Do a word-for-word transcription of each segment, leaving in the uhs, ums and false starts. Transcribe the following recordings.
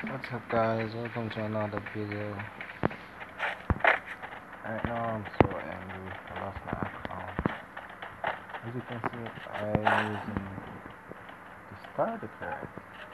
What's up guys, welcome to another video. Right now I'm so angry, I lost my account. As you can see, I'm using the starter card.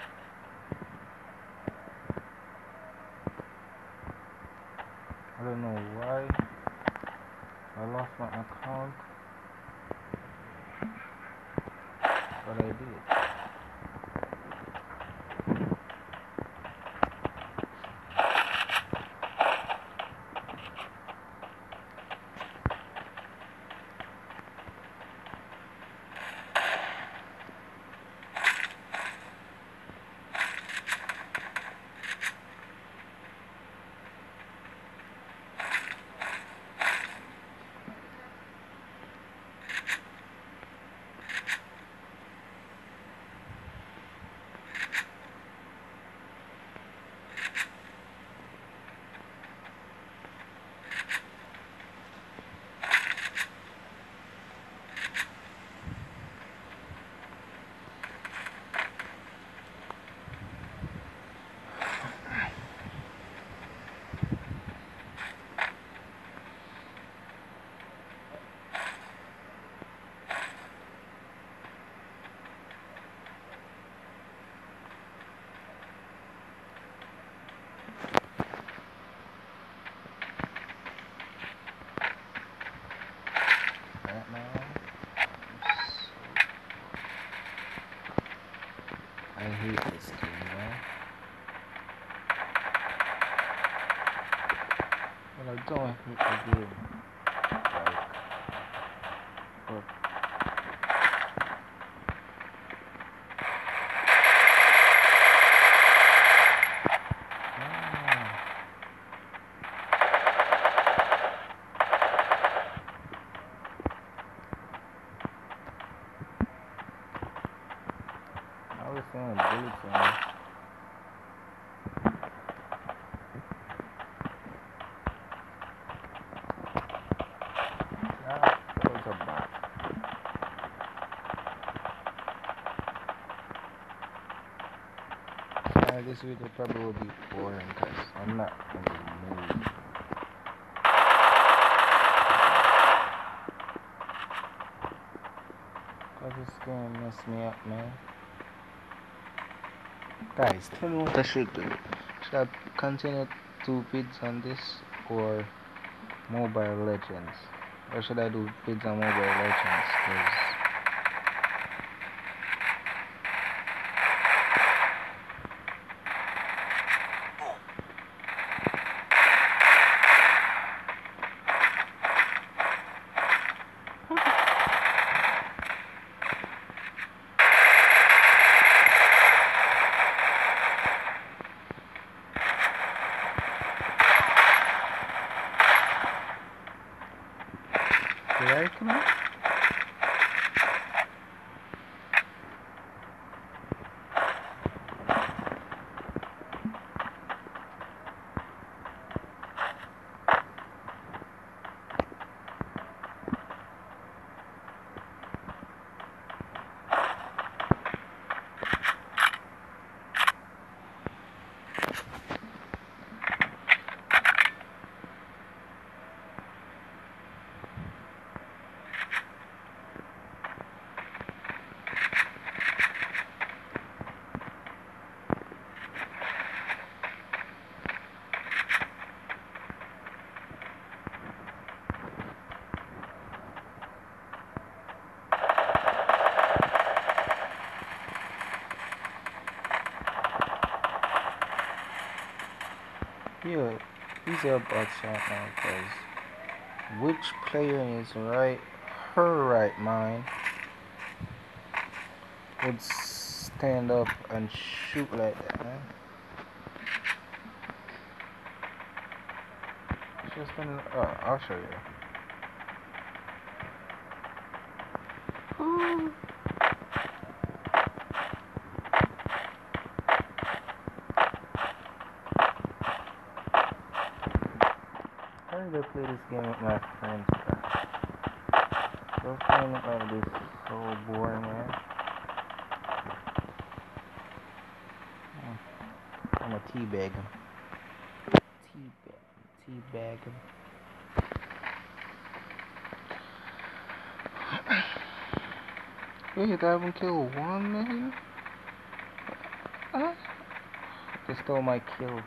I don't know why I lost my account, but I did. Right now, I hate this game, man. Well, I don't hate the game. Like, but ah, I was saying bullets on me. Ah, that was a bot. Uh, this video probably will be boring because I'm not in the mood. Cause this game messed me up, man. Guys, tell me what I should do. Should I continue to vids on this or Mobile Legends? Or should I do vids on Mobile Legends? Cause did I come out? Yeah, easy about shot now, cause which player in his right, her right mind would stand up and shoot like that, man? It's just been, oh, I'll show you. Ooh. How did I play this game with my friends, bro? So playing it like this is so boring, man. Hmm. I'm a teabag him. Teabag, teabag him. Wait, I haven't killed one man? Huh? They stole my kill.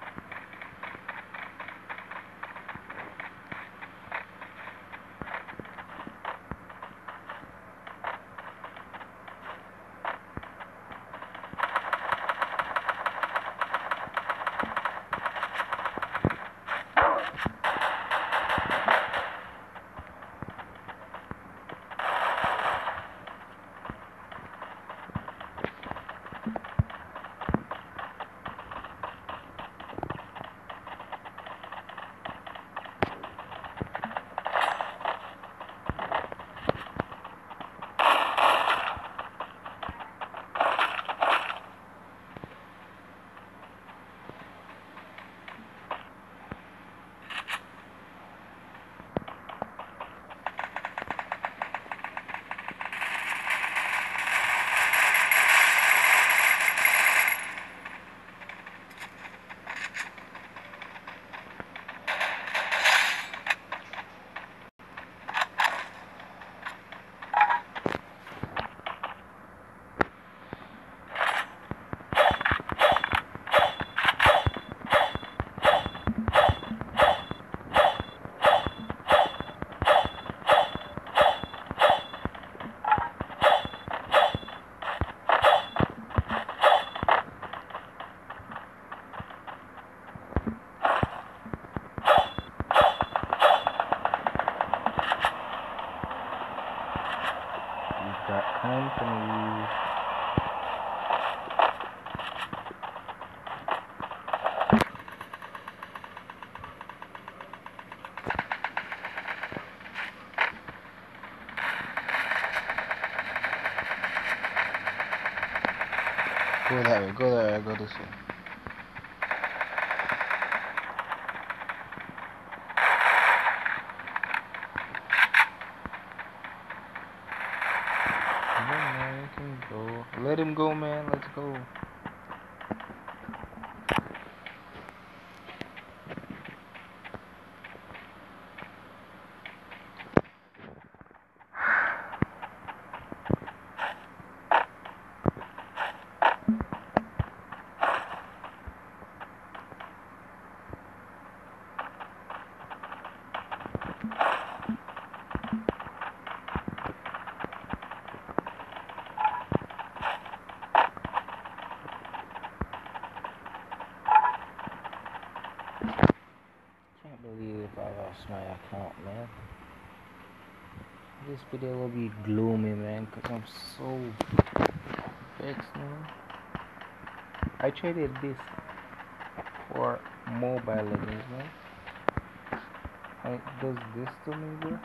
Got company. Go that way, go that way, go this way. Come on, man, you can go. Let him go, man, let's go. Can't believe if I lost my account, man. This video will be gloomy, man, because I'm so vexed, man. I traded this for Mobile Legends, man. It does this to me, bro.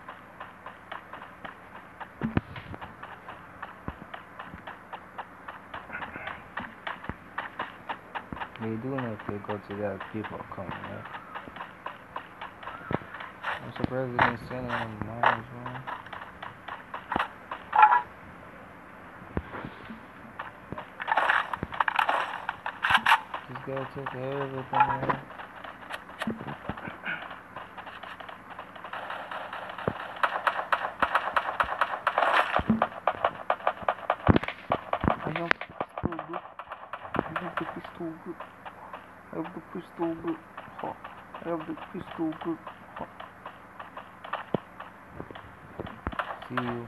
They do not to go to that people coming, man. I'm surprised they didn't send any mines, man. This guy took everything, man. I have pistol, bro. I have the pistol, bro. I have the pistol, bro. Huh. I have the pistol, bro. Huh. See you.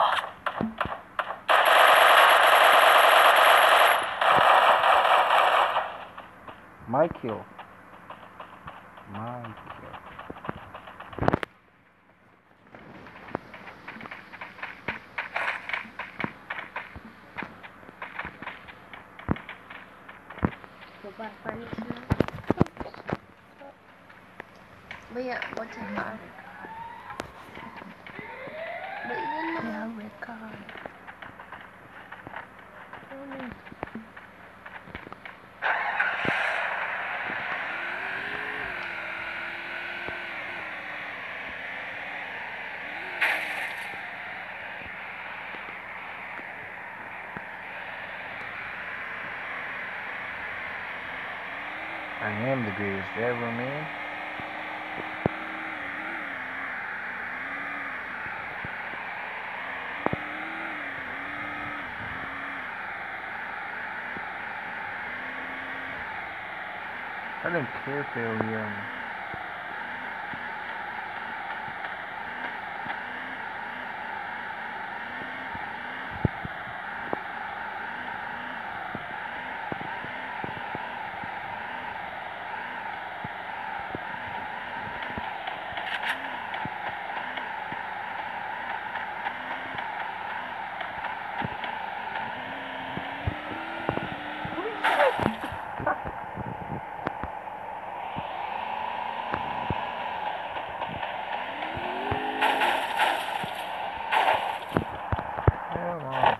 My kill. My kill. Go back punishment. But yeah, what's a car? But even yeah, record. I am the greatest ever, man. I don't care if they'll hear me. Hell no.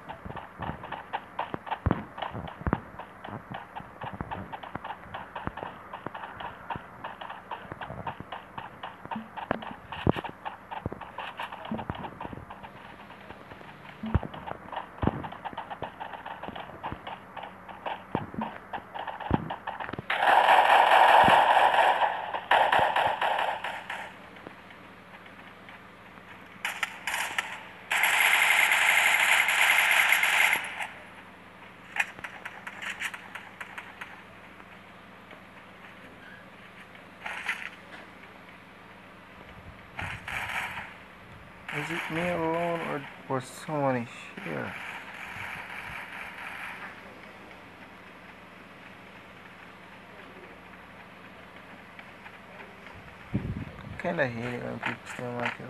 Is it me alone or or someone is here? Kinda hate it when people steal my kill.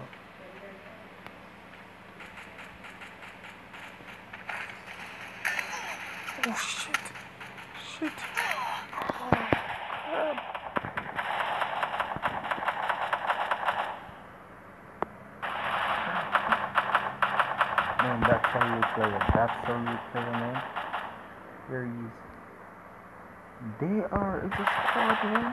Oh shit. Shit. Man, that's how you play it. That's how you play it, man. Very easy. They are, it's a squad, man.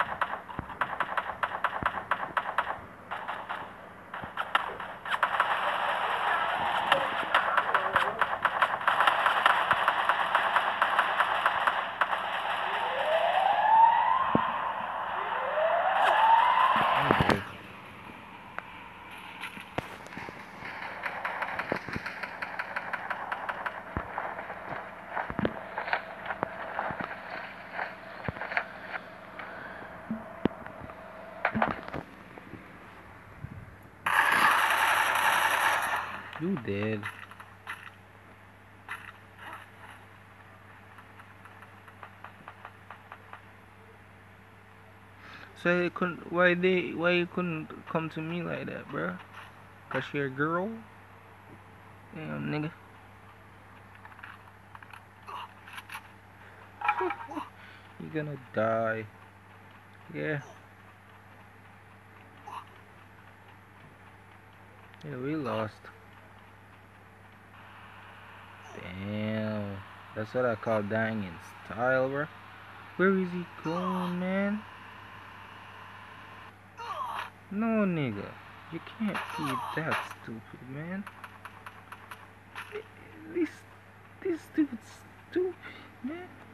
I'm good. You did. So they couldn't. Why they? Why you couldn't come to me like that, bro? Cause you're a girl. Damn, nigga. You're gonna die. Yeah. Yeah, we lost. Damn. That's what I call dying in style, bro. Where is he going, man? No, nigga. You can't be that stupid, man. This, this dude's stupid, man.